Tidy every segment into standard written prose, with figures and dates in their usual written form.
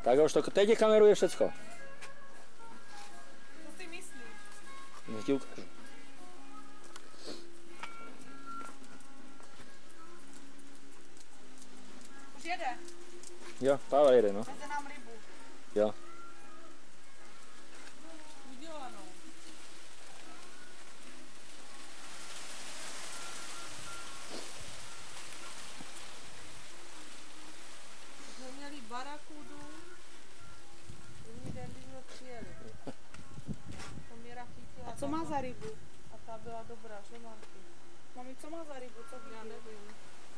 Tak už to teď kameruje všecko. Co si myslíš? Já ti ukážu. Už jede. Jo, Pavel jede, no. Veze nám rybu. Jo. Udělanou. Jsme měli barakudu. Druhý den, když jsme přijeli. To Míra chytila. A co má za rybu? A ta byla dobrá, že Marky? Mami, co má za rybu? Co chytila? Já nevím.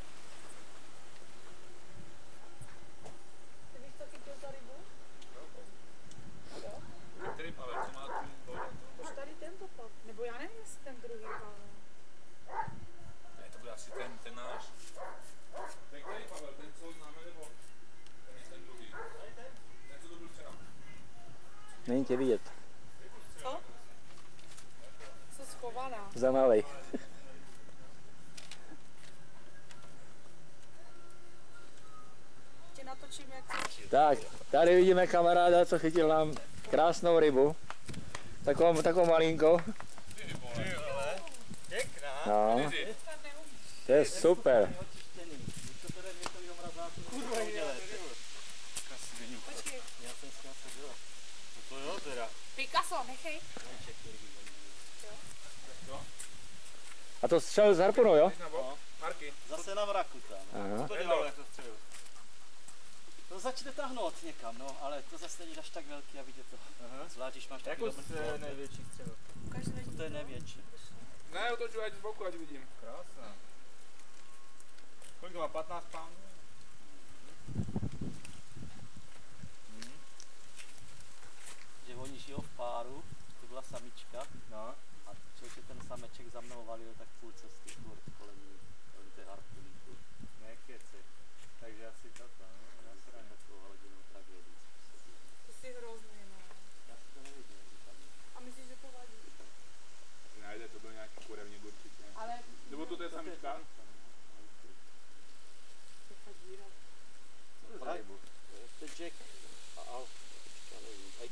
Ty víš, co chytil za rybu? Který Pavel, co má tu vodu? Už tady tento pak. Nebo já nevím, jestli ten druhý Pavel. Ne, to bude asi ten náš. Ten který Pavel, ten co známe, nebo ten je ten druhý? Ten co to byl včera. Není tě vidět. Co? Jsi schovaná. Za malej. Tě natočím, jak chceš. Tak, tady vidíme kamaráda, co chytil nám krásnou rybu. Takovou malinkou. Pěkná. No, to je super. Počkej. To jo teda. Picasso, nechej. A to střel z harpunou, jo? Marky. Zase na vraku tam. Aha. Co to dělalo jako střelu? To začne tahnout někam, no, ale to zase není až tak velký a vidět to. Zvlášť, když máš takový dobrý největší střelu? Ukaž mi. to je největší. Ne, otočuji ať z boku, ať vidím. Krásná. Kolik má? 15 poundů? Že oni žijou v páru, to byla samička. No. A člověk ten sameček za mnou valil tak půl cesty furt kolem té harpuny. Nekeci. Takže asi toto, no? Já jsem měl takovou hodinu tragédii. Ty jsi hrozný, no. Já si to neviděl, že tam je. A myslíš, že to vadí? Nejde, to byl nějaký kurevník určitě. Ale... Nebo to je samička? Jaká díra. To je Jack a Al. Já nevím. Hej.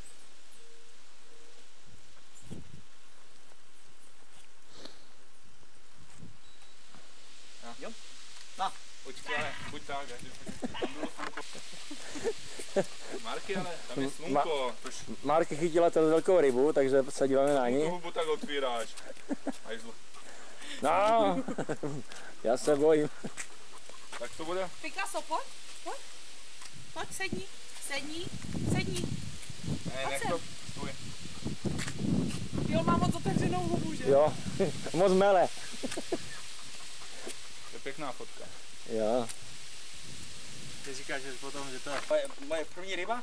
Jo? Na, počkej, ale buď tak, tam bylo slunko. Marky, ale tam je slunko. Marky chytila tu velkou rybu, takže se díváme na ní. Hubu tak otvíráš. No, já se bojím. Tak to bude? Picasso, pojď. Pojď, sedni. Ne, nech to stůj. Jo, mám moc otevřenou hubu, že? Jo, moc mele. To je pěkná fotka. Jo. Ty říkáš, že potom, že to je moje první ryba?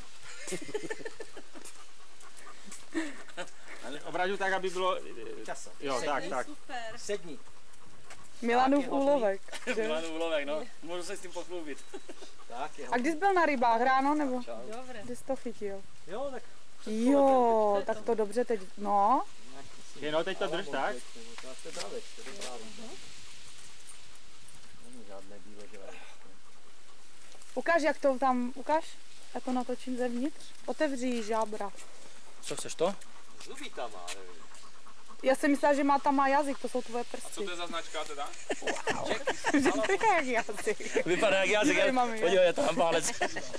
Obraťu tak, aby bylo... Časo. Jo, tak. Super. Sedni. Milanův úlovek. Milanův úlovek, no. Můžu se s tím pochlubit. Tak je. A kdy jsi byl na rybách, ráno nebo? Dobře. Kdy jsi to chytil? Jo, tak. Jo, tak to dobře teď, no. No, teď to drž tak. To je právě, není žádné bílé. Ukáž, jak to tam, ukáž. Já to natočím zevnitř. Otevří žábra. Co chceš to? Zuby tam má, nevím. Já jsem myslela, že má tam jazyk, to jsou tvoje A co prsty. to je za značka teda? Že to je jak jazyk. Vypadá jak jazyk, Tady mám, jo. podívej, tam pálec.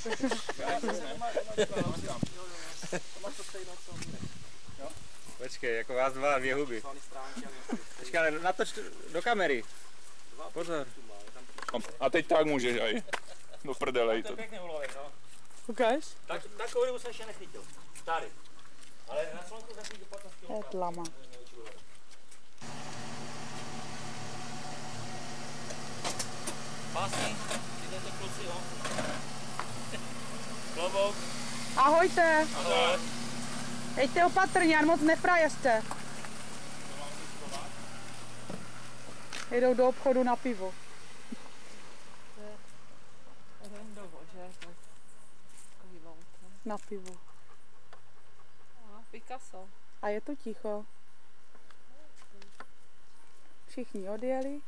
Počkej, jako vás dvě huby. Počkej, ale natoč do kamery. Pozor. A teď tak můžeš aj. Do prdelej to. Pěkný úlovek, no. Ukáž? Takovou rybu jsem ještě nechytil. Tady. Ale na slunku jsem chytil 15 kg. Je tlama. Pásky, jdete kluci, jo. Klobouk. Ahojte. Ahoj. Jeďte opatrně, ať moc nefrajeřte. Jedou do obchodu na pivo. Na pivo. Picasso. A je to ticho. Všichni odjeli.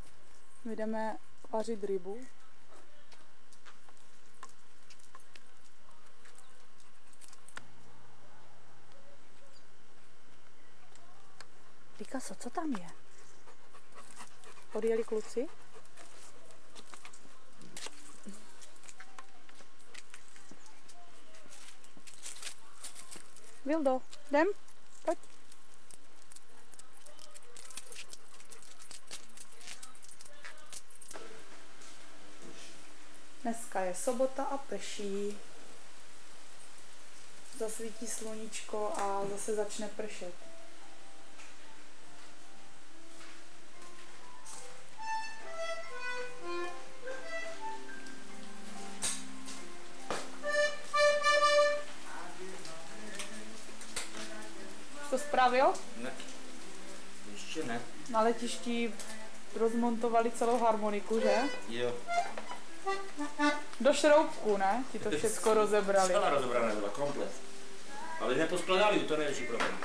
My jdeme vařit rybu. Haso, co tam je? Odjeli kluci? Vildo, jdem? Pojď. Dneska je sobota a prší. Zasvítí sluníčko a zase začne pršet. Už to spravil? Ne. Ještě ne. Na letišti rozmontovali celou harmoniku, že? Jo. Do šroubku, ne? Ti to všechno rozebrali. Celá rozebraná byla, komplet. Ale neposkladali, to největší problém.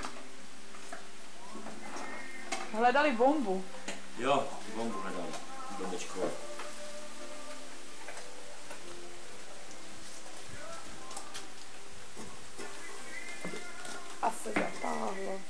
Hledali bombu. Jo, bombu hledali. Bombečkovou. A se zatáhlo.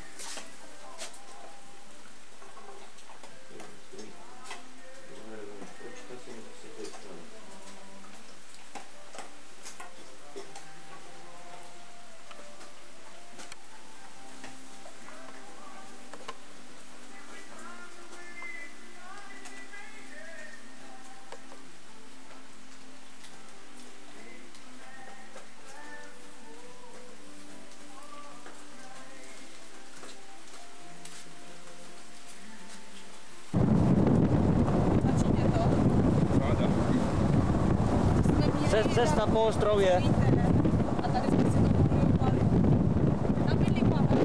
Cesta po ostrově. A tady jsme si to mohli upalit. Tam byli Pavel.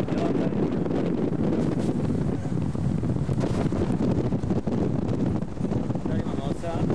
Tady máme oceán.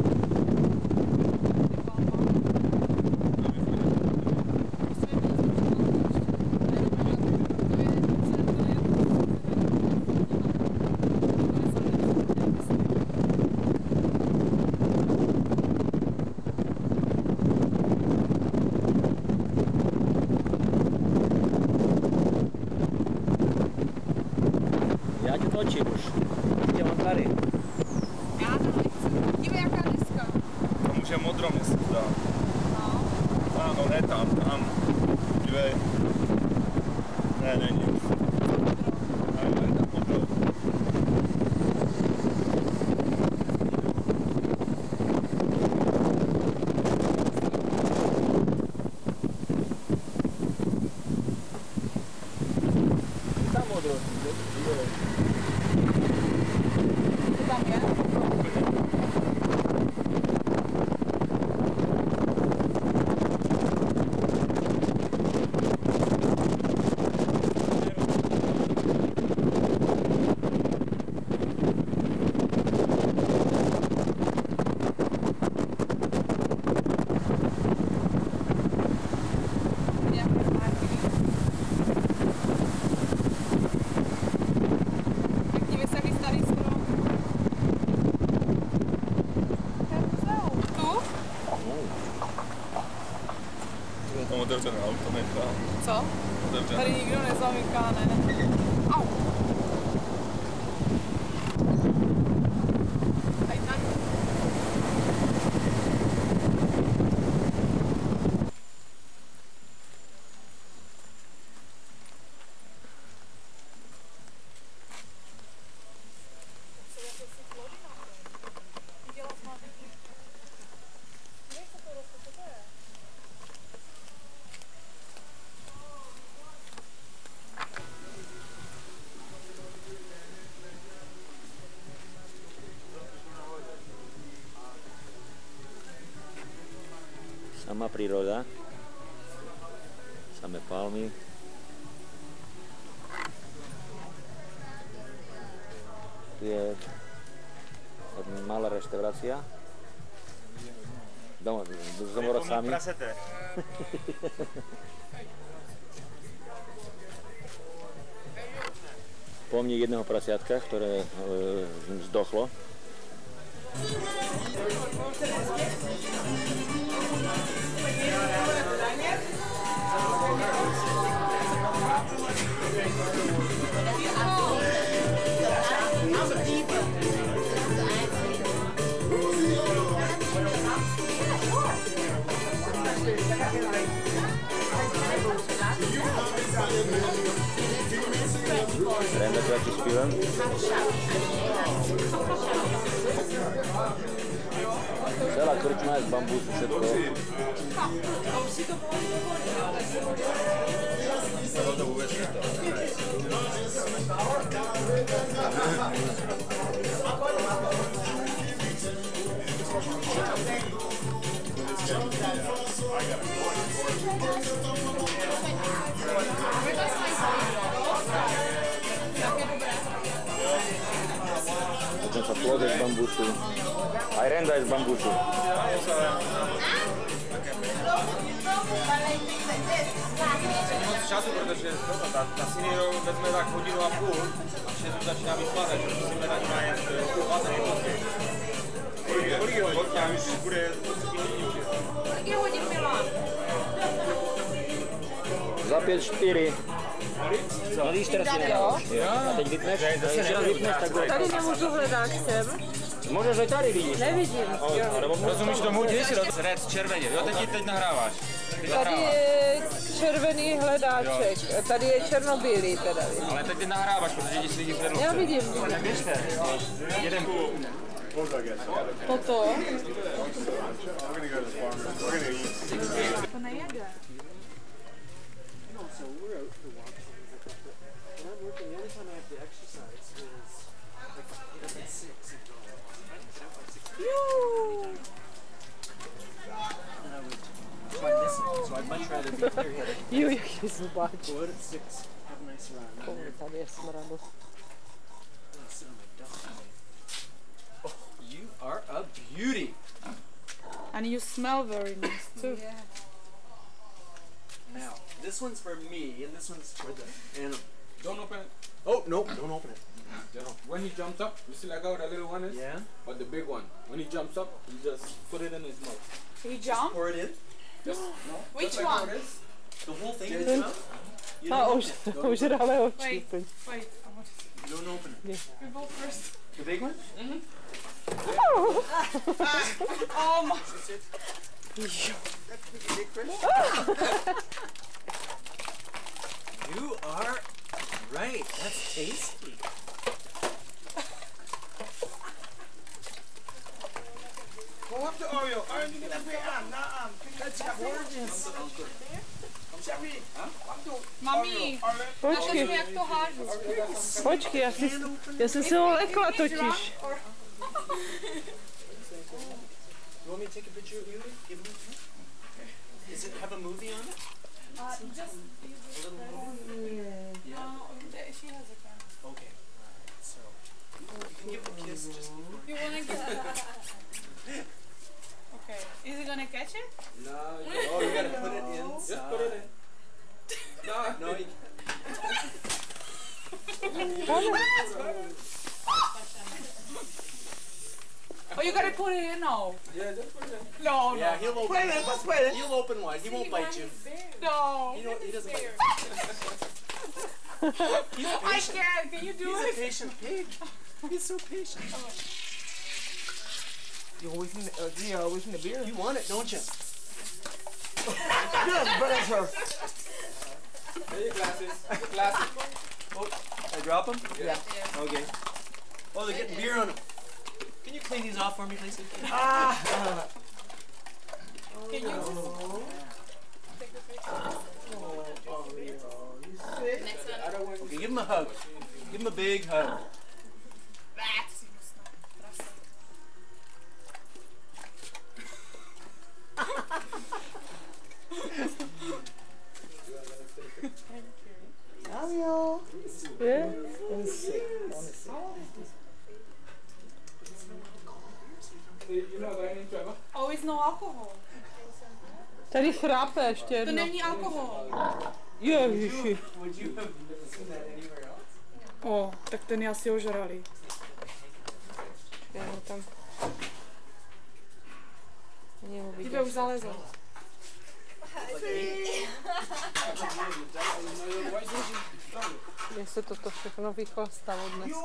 Já tě točím už. Tě mám tady. Já to nechci. Dívej, jaká deska. Tam už je modro, mě se zdá. No, ne tam. Dívej. Ne, není už. Ne, tam modro. Tam modro. Co tam je? Tam otevřené auto nechá. Co? Otevřené. Tady nikdo nezamyká, ne? Au. Aj tak. Sama príroda. Samé palmy. Tu je malá reštaurácia. S domorodcami. Pomník jedného prasiatka, ktoré zdochlo. Renda to jaký zpívem? Celá krčma je z bambusu, všetko. To vůbec ne to. Dokonca plod je z bambusu. Aj renda je z bambusu. Moc času, protože ta Siniro vezme tak hodinu a půl a vše to začíná vypadat, že musíme tak najet 20 minut. Kolik je hodin? Já myslím, že bude 30 minut. Kolik je hodin, Milan? Za 5-4. No víš, teraz si nemáš. A teď vypneš, tak bude. Tady nemůžu hledat sem. Můžeš aj tady vidíš. Nevidím. Rozumíš tomu? Dívej si red, červeně. Jo, teď nahráváš. Tady je červený hledáček. Tady je černobílý teda. Ale teď ty nahráváš, protože ti lidi zvednou. Já vidím. Tak běžte. Jeden půl. Toto. To nejede. Jo, jaký zubáč. Tady je smradu. You are a beauty. And you smell very nice too. Now, this one's for me, and this one's for the animal. Don't open it. Oh, nope, don't open it. When he jumps up, you see like how the little one is? Yeah? But the big one. When he jumps up, you just put it in his mouth. He jump? Pour it in? Just, no, Which just like how one? it is. The whole thing in his mouth? You A už dáme oči. Wait, wait. I want to You don't open it. we go first. The big one? Oh my. You are right. That's tasty. Go up to Oreo. That's gorgeous. Mami, Počkej, ukaž mi, jak to hážu. počkej, já jsem se ho lekla totiž. You want me to take a picture of you? Give me. Does it have a movie on it? Just she has a camera. Okay. Alright, so you can give it a kiss just before. You wanna get Okay. Is it gonna catch it? No, you gotta put it inside. Just put it in. No, you Oh, you gotta put it in now. Yeah, just put it in. No, Yeah, no. he'll open. He'll open wide. He won't bite you. No. He doesn't bite. He's I patient. can't. Can you do He's a it? patient pig. He's so patient. You always need a beer. You want it, don't you? There your glasses. Glasses. Oh, I drop them? Yeah. Okay. Oh, they're getting beer on them. Can you clean these off for me, please? Can you just take the picture? Okay, give him a hug. Give him a big hug. Je? You know that name, Trevor? Oh, it's no alcohol. Tady chrápe ještě To jedno. není alkohol. Ježiši. Would you have seen that anywhere else? O, tak ten je asi ožralý. Já ho tam. Ani ho Tebe vidět. už zalezl. Mně se toto všechno vychlastalo dneska.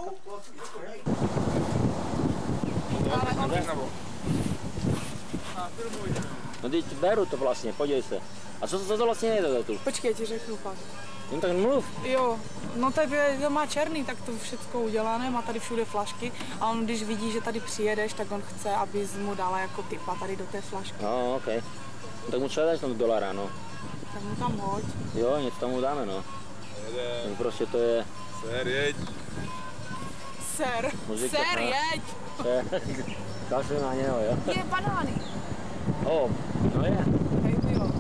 Ale on Nebo? No teď beru to vlastně, podívej se. A co to vlastně je tu? Počkej, ti řeknu pak. No tak mluv. Jo, no tak to má černý, tak to všechno udělané, má tady všude flašky a on když vidí, že tady přijedeš, tak on chce, abys mu dala jako tipa tady do té flašky. No, OK. No, tak mu třeba dáš tam $1, no. Tak mu tam hoď. Jo, něco tam mu dáme, no. Tak prostě to je... Ser, jeď. Ser, Muzika, ser, no. jeď! Kašli na něho, jo. Je banány. No je. Hej, to jo.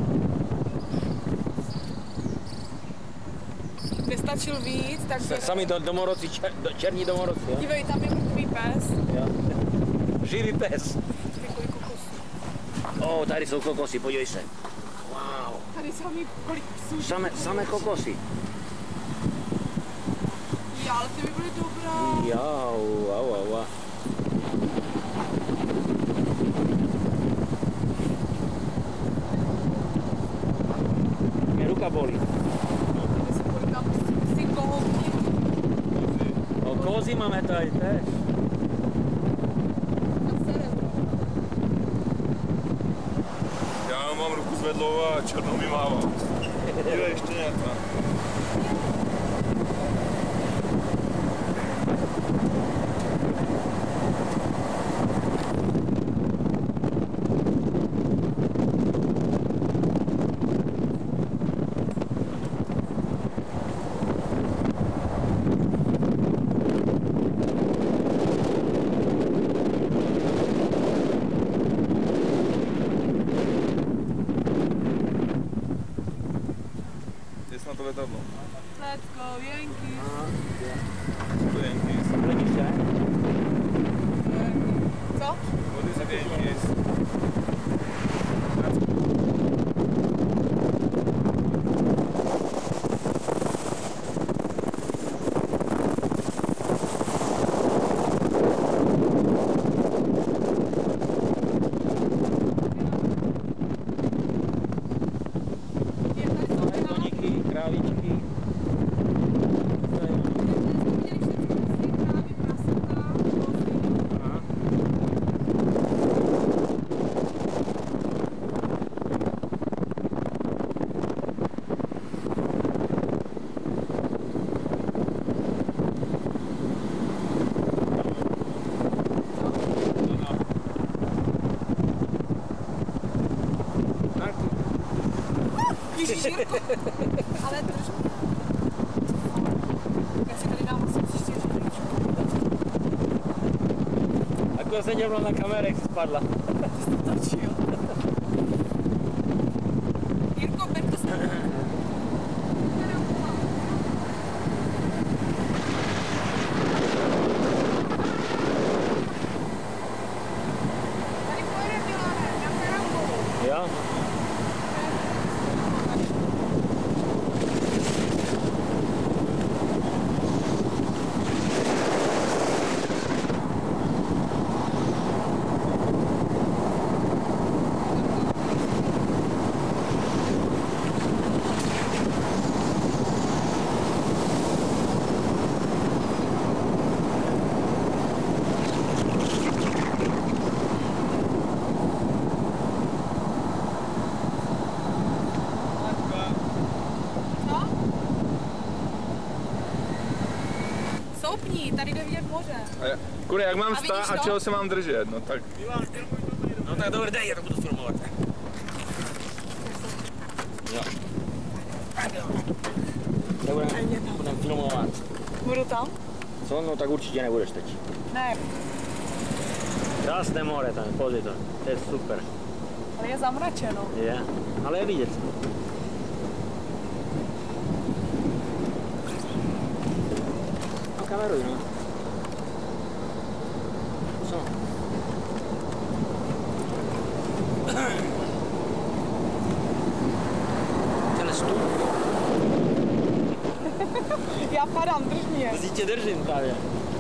Nestačil víc, takže... Sami domorodci, černí domorodci, jo. Dívej, tam je mrtvý pes. Jo. Živý pes. Kolik kokosů. Tady jsou kokosy, podívej se. Wow. Tady sami kolik psů. Samé kokosy. Já, ale ty by byly dobrá. Au. Mě ruka bolí. Tady se kolikám psí kohoutí. Kozy máme tady tež. Já mám ruku zvedlou a černou mi mává. Dívej, ještě nějaká. Na to letadlo. Let's go, Yankees. To je Yankees. Letíš se? Co? What is the Yankees? Králičky. Ježíš, Jirko. Ale drž mě. Já si tady dám asi příště židličku. Ako se dělala na kameře, jak jsi spadla. Ty jsi to točil. Jirko, ber to snad. Tady pojede Milane, na Ferambu. Jo? Stoupni, tady jde vidět moře. Kudy, jak mám A vidíš stát a to? čeho se mám držet? No tak... No tak dobrý, dej, já to budu filmovat. Jo. Budeme filmovat. Budu tam? Co? No tak určitě nebudeš teď. Ne, Krásné more tam, pozri to je super. ale je zamračeno. Je, ale je vidět. No kameruj, no. Co? Ten stůl. Já padám, drž mě. Si tě držím tady.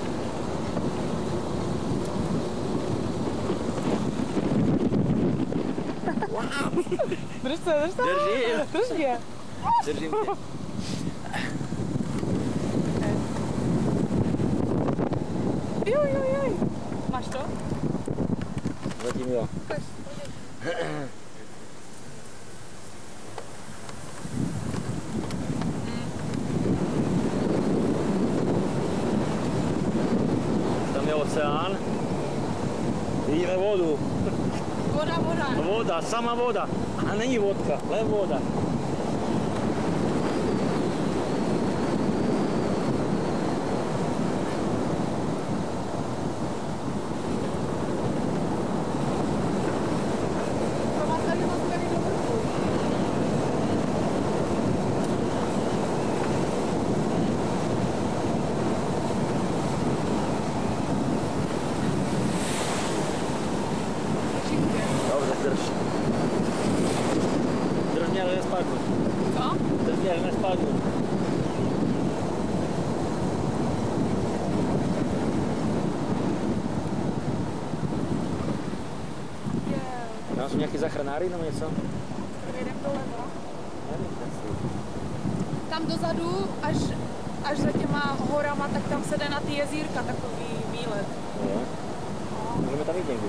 Drž se. Držím. Drž mě. Držím tě. Jo. Máš to? Zatím jo. Tam je oceán. Vidíme vodu. Voda, voda. Voda, sama voda. A není vodka, len voda. To má tady rozměry do vrchu. Dobře, drž. Drž mě, ale nespadnu. Co? Drž mě, ale nespadnu. Tam jsou nějaký zachranáři nebo něco? Jdem doleva. Nevím, Tam dozadu, až za těma horama, tak tam se jde na ty jezírka, takový výlet. Jo. Můžeme tam jít někdy.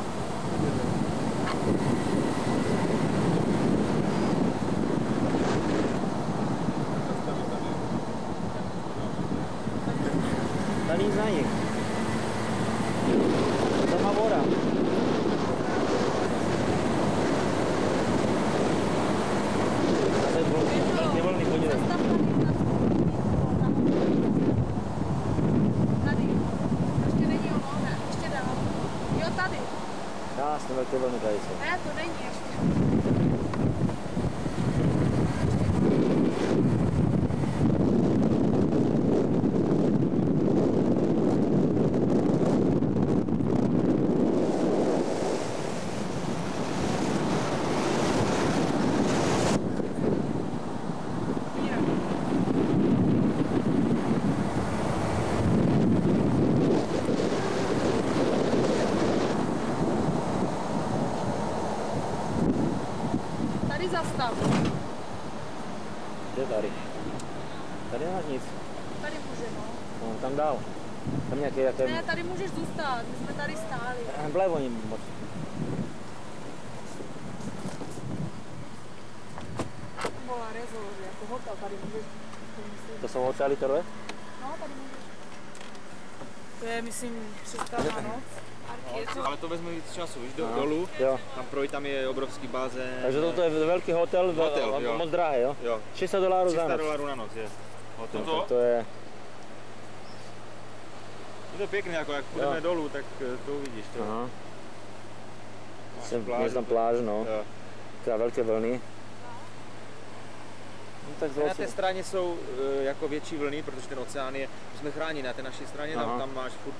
Tady nic není. Sama voda. A to je velké vlny, podívej. Tady. Ještě není ono, ne, ještě dál. Jo, tady. Krásné velké vlny tady jsou. Ne, to není ještě. Tady zastav. Kde tady? Tady nemáš nic. Tady může, no. No, tam dál. Tam nějaké, jaké... Ne, tady můžeš zůstat, my jsme tady stáli. Vlevo ním moc. Bola rezort, jako hotel, tady můžeš. To jsou hotely tohle? No, tady můžeš. To je, myslím, 300 na noc. Ale to vezme víc času, víš, Aha. dolů, Jo. tam projít, tam je obrovský bazén. Takže toto je velký hotel, Hotel, jo. moc drahé, jo? Jo, $300 za noc. $300 na noc je. Hotel. No, tak to je... Je to pěkné, jako jak půjdeme Jo. dolů, tak to uvidíš. To. Aha. Pláž, Je tam pláž, no. Jo. Teda velké vlny. No, tak A na té straně jsou jako větší vlny, protože ten oceán je, my jsme chráněni na té naší straně, Aha. tam máš furt.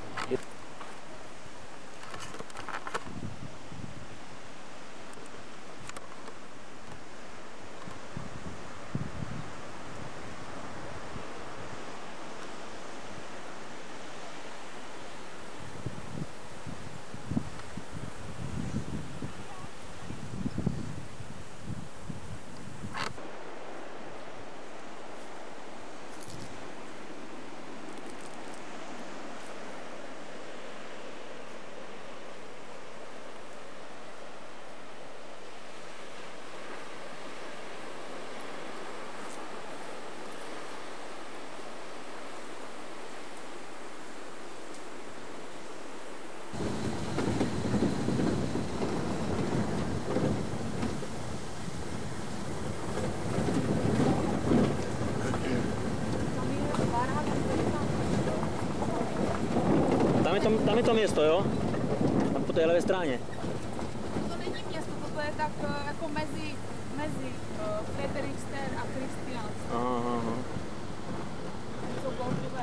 Tam je to město, jo? Tam po té levé straně. To není město, to je tak jako mezi Fredriksten a Kristiansand. Aha. Jsou bohové.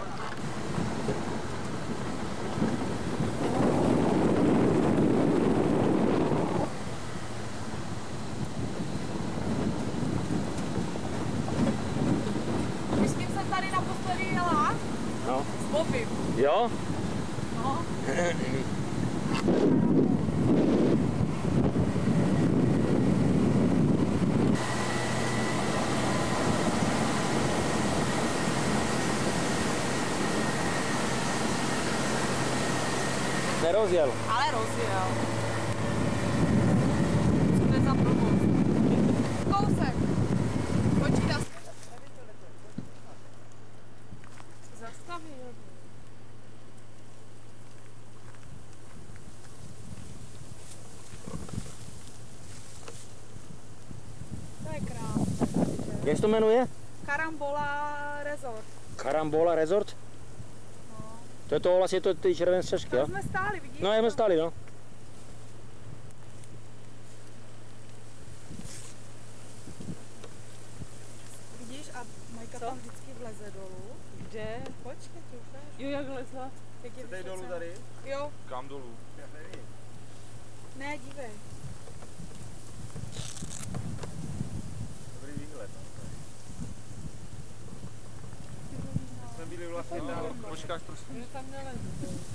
Víš, s kým jsem tady naposledy jela? No. S Bobim. Jo? No. Nerozjel. Ale rozjel. Jak se to jmenuje? Karambola Resort. Karambola Resort? No. To je to vlastně ty červené střešky, Tam jo? jsme stáli, vidíš? No, jak jsme stáli, no. Vidíš, a Majka tam vždycky vleze dolů. Kde? Počkej, ty ukáž. Jo, jak lezla? Jak je Tady vysoce. dolů tady? Jo, Kam dolů? Já nevím. ne, dívej. Dobrý výhled. Jsme byli vlastně na kočkách prostě. Já tam nelezu.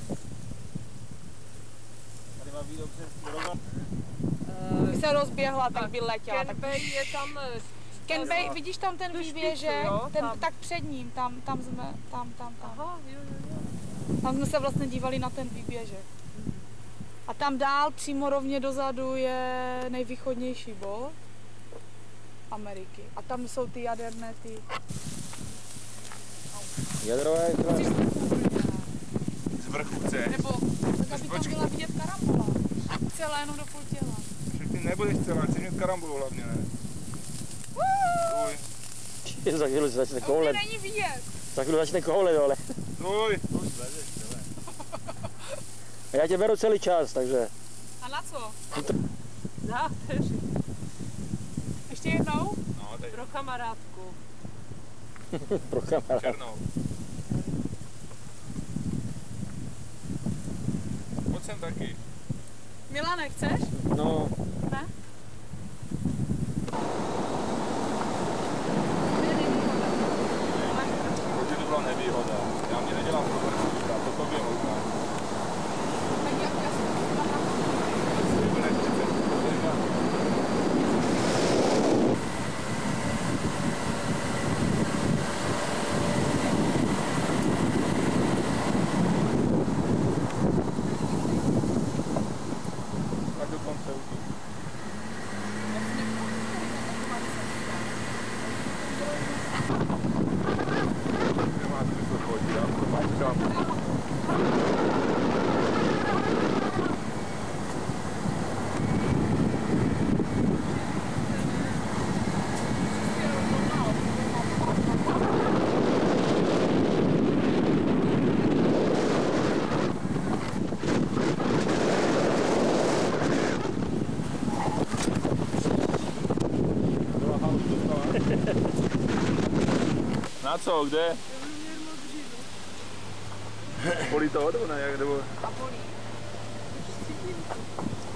Tady má být dobře rovno. Kdyby se rozběhla, tak by letěla. Ken Tak... Bay je tam... Ken Bay, vidíš tam ten tu výběžek? špičku, jo, Ten, tam. tak před ním, tam jsme, tam. Aha, jo. Tam jsme se vlastně dívali na ten výběžek. A tam dál, přímo rovně dozadu, je nejvýchodnější bod Ameriky. A tam jsou ty jaderné ty... Jadrové, Z vrchu chceš? Nebo tak, aby tam byla vidět karambola. Celá jenom do půl těla. Však ty nebudeš celá, chceš mít karambolu hlavně, ne? Stůj. za chvíli začne Už koulet. není vidět. Za chvíli začne koulet, dole. Stůj. A já tě beru celý čas, takže... A na co? Záteři. Ještě jednou? No, tady Pro kamarádku. Pro kamarád. černou. Pojď sem taky. Milane, chceš? No, Ne? Protože to byla nevýhoda. Já mě nedělám problém, to tobě možná. Tak jak já jsem Tak do konce už. Nemá smysl chodit, já to mám kam. Na co, kde? Bolí to, nebo ne? Jak, nebo... a bolí.